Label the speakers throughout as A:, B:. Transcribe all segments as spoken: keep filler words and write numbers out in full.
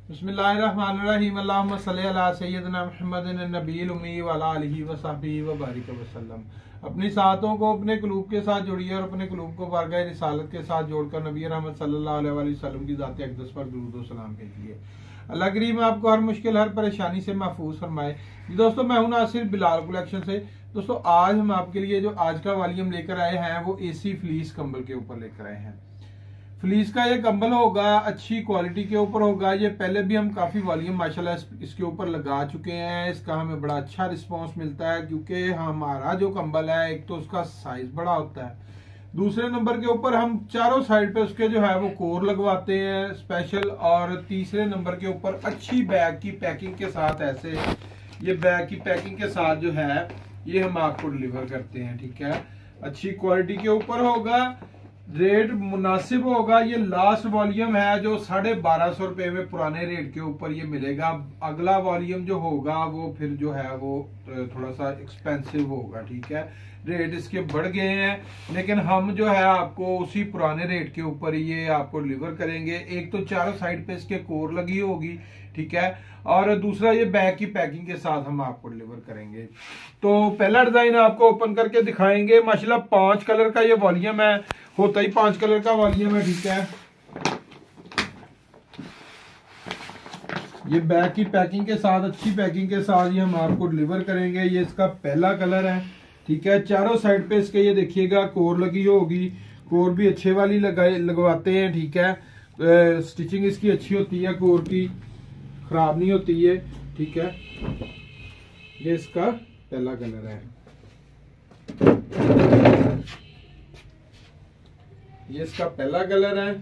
A: बिस्मिल्लाहिर्रहमानिर्रहीम अल्लाहुम्मा सल्ली अला सय्यिदिना मुहम्मदिन नबील उम्मी व अला आलिहि व सहबिहि व बारिक वसल्लम। अपनी सातों को अपने कुलूब के साथ जोड़िए और अपने कुलूब को बारगाह रिसालत के साथ जोड़कर नबी रहमत सल्लल्लाहु अलैहि वसल्लम की ज़ात अक़दस पर दुरूद व सलाम भेजिए। अल्लाह करीम आपको हर मुश्किल हर परेशानी से महफूज फरमाए। दोस्तों, मैं हूं नासिर बिलाल कलेक्शन से। दोस्तों, आज हम आपके लिए जो आज का वॉल्यूम लेकर आए हैं वो एसी फ्लीस कंबल के ऊपर लेकर आए हैं। फ्लीस का ये कंबल होगा, अच्छी क्वालिटी के ऊपर होगा। ये पहले भी हम काफ़ी वॉल्यूम माशाल्लाह इसके ऊपर लगा चुके हैं। इसका हमें बड़ा अच्छा रिस्पांस मिलता है क्योंकि हमारा जो कंबल है एक तो उसका साइज बड़ा होता है, दूसरे नंबर के ऊपर हम चारों साइड पे उसके जो है वो कोर लगवाते हैं स्पेशल, और तीसरे नंबर के ऊपर अच्छी बैग की पैकिंग के साथ ऐसे ये बैग की पैकिंग के साथ जो है ये हम आपको डिलीवर करते हैं। ठीक है, अच्छी क्वालिटी के ऊपर होगा, रेट मुनासिब होगा। ये लास्ट वॉल्यूम है जो साढ़े बारह सौ रुपए में पुराने रेट के ऊपर ये मिलेगा। अगला वॉल्यूम जो होगा वो फिर जो है वो थोड़ा सा एक्सपेंसिव होगा। ठीक है, रेट इसके बढ़ गए हैं लेकिन हम जो है आपको उसी पुराने रेट के ऊपर ये आपको डिलीवर करेंगे। एक तो चारों साइड पे इसके कोर लगी होगी, ठीक है, और दूसरा ये बैग की पैकिंग के साथ हम आपको डिलीवर करेंगे। तो पहला डिजाइन आपको ओपन करके दिखाएंगे। माशाल्लाह पांच कलर का ये वॉल्यूम है, होता ही पांच कलर का वॉल्यूम है। ठीक है, ये बैग की पैकिंग के साथ, अच्छी पैकिंग के साथ ये हम आपको डिलीवर करेंगे। ये इसका पहला कलर है। ठीक है, चारों साइड पे इसके ये देखिएगा कोर लगी होगी, कोर भी अच्छे वाली लगाए लगवाते हैं। ठीक है, आ, स्टिचिंग इसकी अच्छी होती है, कोर की खराब नहीं होती है। ठीक है, ये इसका पहला कलर है। ये इसका पहला कलर है।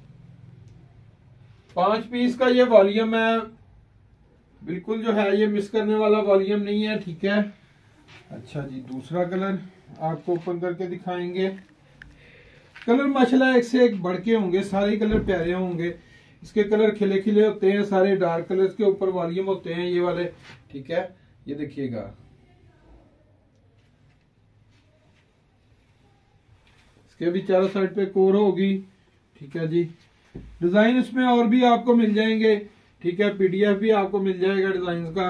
A: पांच पीस का ये वॉल्यूम है, बिल्कुल जो है ये मिस करने वाला वॉल्यूम नहीं है। ठीक है, अच्छा जी, दूसरा कलर आपको ओपन करके दिखाएंगे। कलर माशाल्लाह एक से एक बढ़ के होंगे, सारे कलर प्यारे होंगे। इसके कलर खिले खिले होते हैं, सारे डार्क कलर्स के ऊपर वॉल्यूम होते हैं ये वाले। ठीक है, ये देखिएगा, इसके भी चारों साइड पे कोर होगी। ठीक है जी, डिजाइन इसमें और भी आपको मिल जाएंगे। ठीक है, पीडीएफ भी आपको मिल जाएगा डिजाइन का।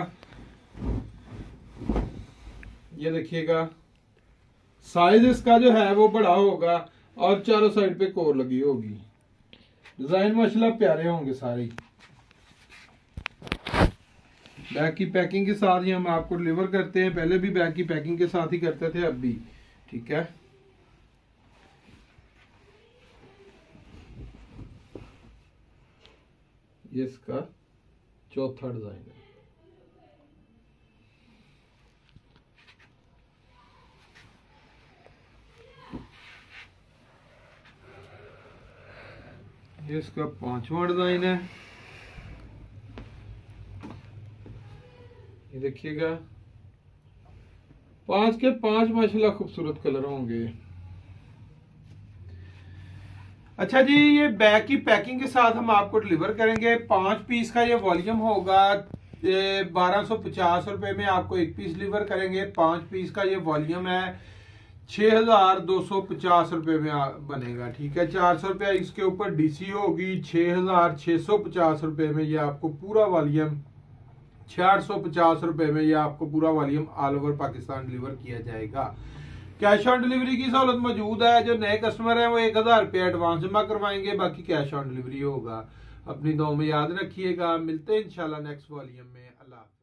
A: ये देखिएगा, साइज इसका जो है वो बड़ा होगा और चारों साइड पे कोर लगी होगी। डिजाइन माशाल्लाह प्यारे होंगे सारे। बैग की पैकिंग के साथ ही हम आपको डिलीवर करते हैं, पहले भी बैग की पैकिंग के साथ ही करते थे, अब भी। ठीक है, ये इसका चौथा डिजाइन है। ये इसका पांचवा डिजाइन है। ये देखिएगा, पांच के पांच माशाल्लाह खूबसूरत कलर होंगे। अच्छा जी, ये बैग की पैकिंग के साथ हम आपको डिलीवर करेंगे। पांच पीस का ये वॉल्यूम होगा, बारह सौ पचास रुपए में आपको एक पीस डिलीवर करेंगे। पांच पीस का ये वॉल्यूम है, छह हजार दो सौ पचास रुपए में बनेगा। ठीक है, चार सौ रुपया इसके ऊपर डीसी होगी। छह हजार छह सौ पचास रुपए में ये आपको पूरा वॉल्यूम, चार सौ पचास रुपए में ये आपको पूरा volume all over Pakistan deliver किया जाएगा। कैश ऑन डिलीवरी की सहूलत मौजूद है। जो नए कस्टमर हैं वो एक हजार रुपया एडवांस जमा करवाएंगे, बाकी कैश ऑन डिलीवरी होगा। अपनी दुआ में याद रखिएगा। मिलते हैं इंशाल्लाह नेक्स्ट वॉल्यूम में। अल्लाह।